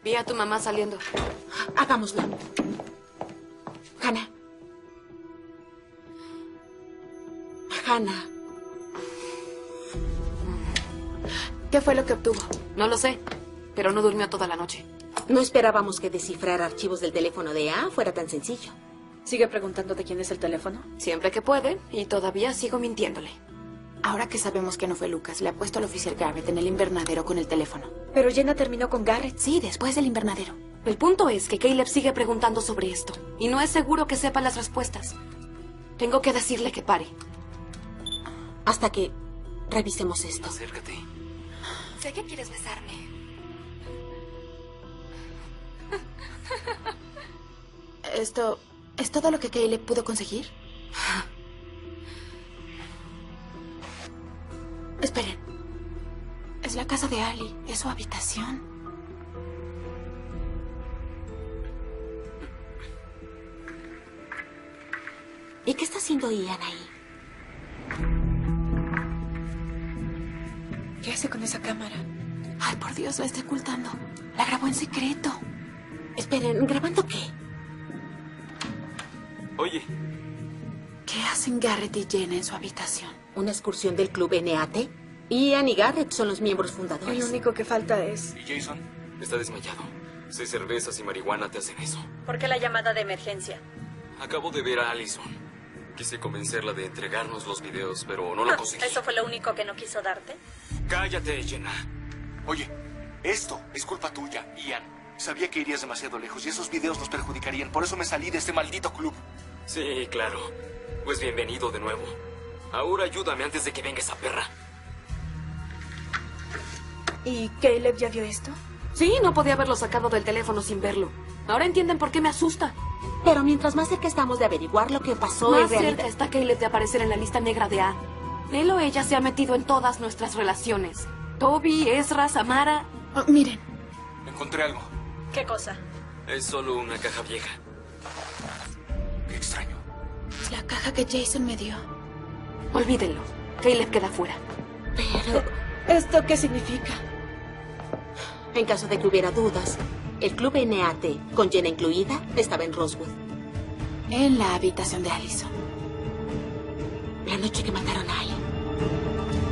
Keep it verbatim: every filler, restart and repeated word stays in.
Vi a tu mamá saliendo. Hagámoslo. Hannah. Hannah. ¿Qué fue lo que obtuvo? No lo sé, pero no durmió toda la noche. No esperábamos que descifrar archivos del teléfono de A fuera tan sencillo. ¿Sigue preguntando de quién es el teléfono? Siempre que puede, y todavía sigo mintiéndole. Ahora que sabemos que no fue Lucas, le ha puesto al oficial Garrett en el invernadero con el teléfono. Pero Jenna terminó con Garrett. Sí, después del invernadero. El punto es que Caleb sigue preguntando sobre esto, y no es seguro que sepa las respuestas. Tengo que decirle que pare. Hasta que revisemos esto. Acércate. Sé que quieres besarme. ¿Esto es todo lo que Caleb pudo conseguir? Esperen. Es la casa de Ali. Es su habitación. ¿Y qué está haciendo Ian ahí? ¿Qué hace con esa cámara? Ay, por Dios, la está ocultando. La grabó en secreto. Esperen, ¿grabando qué? Oye. ¿Qué hacen Garrett y Jenna en su habitación? ¿Una excursión del club N A T? Ian y Garrett son los miembros fundadores. El único que falta es... ¿Y Jason? Está desmayado. Seis cervezas y marihuana te hacen eso. ¿Por qué la llamada de emergencia? Acabo de ver a Allison. Quise convencerla de entregarnos los videos, pero no lo conseguí. ¿Eso fue lo único que no quiso darte? Cállate, Jenna. Oye, esto es culpa tuya, Ian. Sabía que irías demasiado lejos y esos videos nos perjudicarían. Por eso me salí de este maldito club. Sí, claro. Pues bienvenido de nuevo. Ahora ayúdame antes de que venga esa perra. ¿Y Caleb ya vio esto? Sí, no podía haberlo sacado del teléfono sin verlo. Ahora entienden por qué me asusta. Pero mientras más cerca estamos de averiguar lo que pasó en Más realidad... cerca está Caleb de aparecer en la lista negra de A. Él o ella se ha metido en todas nuestras relaciones. Toby, Ezra, Samara... Oh, miren. Encontré algo. ¿Qué cosa? Es solo una caja vieja. Qué extraño. Es la caja que Jason me dio. Olvídenlo. Caleb queda fuera. Pero... ¿Esto qué significa? En caso de que hubiera dudas, el club N A T, con Jenna incluida, estaba en Rosewood. En la habitación de Allison. La noche que mataron a Ali.